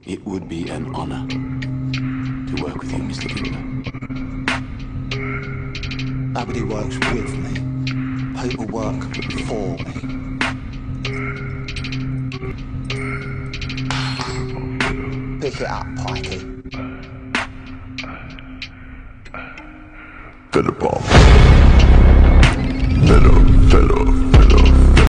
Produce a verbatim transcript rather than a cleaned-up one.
It would be an honor to work with you, Mister Cooper. Nobody works with me. People work for me. Pick it up, Pikey. Fed up, fed up, fed up.